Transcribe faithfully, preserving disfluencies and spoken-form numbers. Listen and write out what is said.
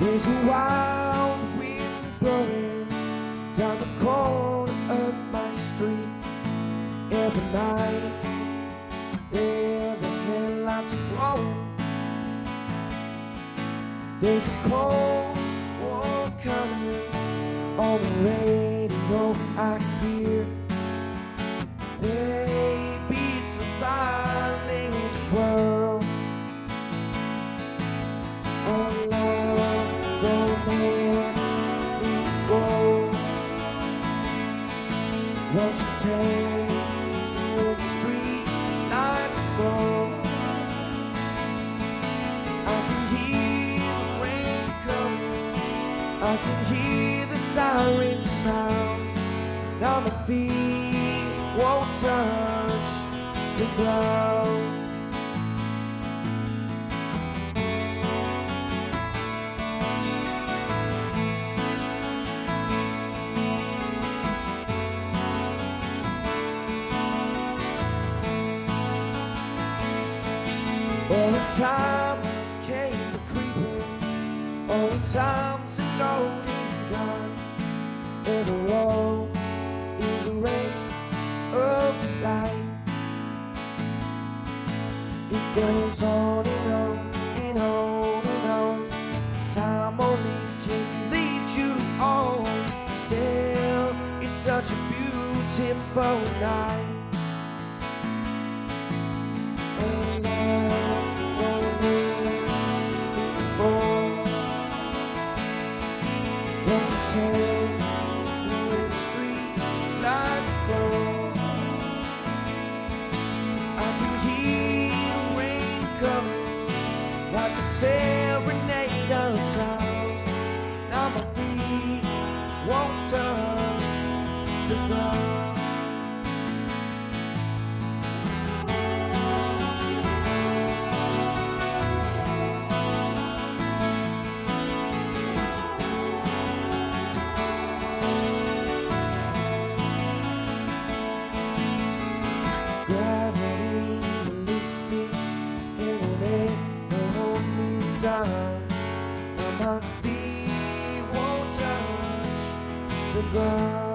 There's a wild wind blowing down the corner of my street. Every night there the headlights are glowing. There's a cold war coming on the radio. I hear, baby, it's a violent world. Oh love, don't let me go. Won't you take me where the street lights glow? I can hear the rain coming, I can hear the siren sound. Now my feet won't touch the ground. All the time came creeping, all the time's an old and gone. Every road is a ray of light. It goes on and on and on and on. Time only can lead you on. Still, it's such a beautiful night. And won't you take me where the street lights glow? I can hear rain coming like a serenade of sound. Now my feet won't touch the ground. Gravity released me in an air to hold me down. Now my feet won't touch the ground.